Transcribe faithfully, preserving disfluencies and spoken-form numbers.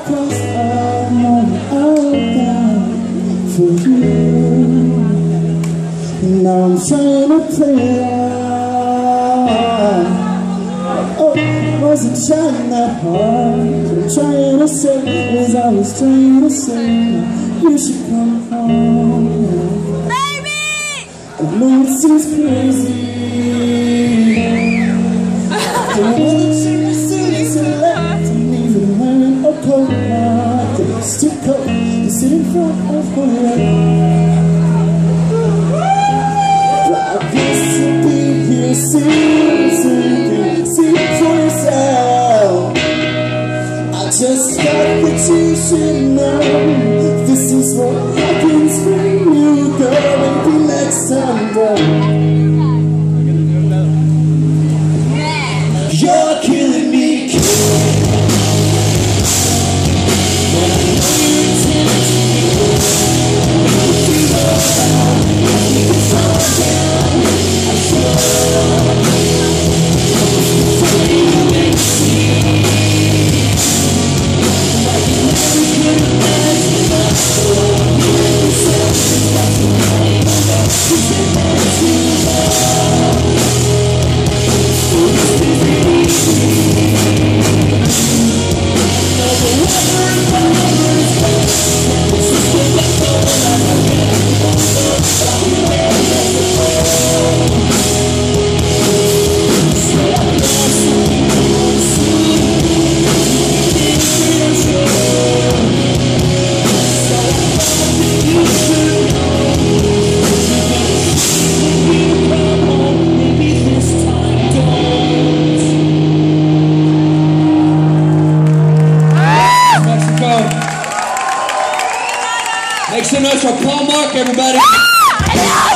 'cause I'm all about for you. Now I'm trying to play out. Oh, I wasn't trying that hard. What I'm trying to say is I was trying to say you should come home. Baby! I know it seems crazy. Don't know the cheapest things to let them even wearing a coat. It's too cold to sit in front of her. But I guess you'll be here soon, so you can see for yourself. I just thought that you should know this is what happens when you go. Maybe next time, boy. You're killing me, killing. But I know you're tempted to go. If you go down, you can fall down. I'm sure. Before you make see, like you never could imagine us. So you let yourself just like the way you know. You said that too long. So it's busy. Make some noise for Paul Marc, everybody. Ah,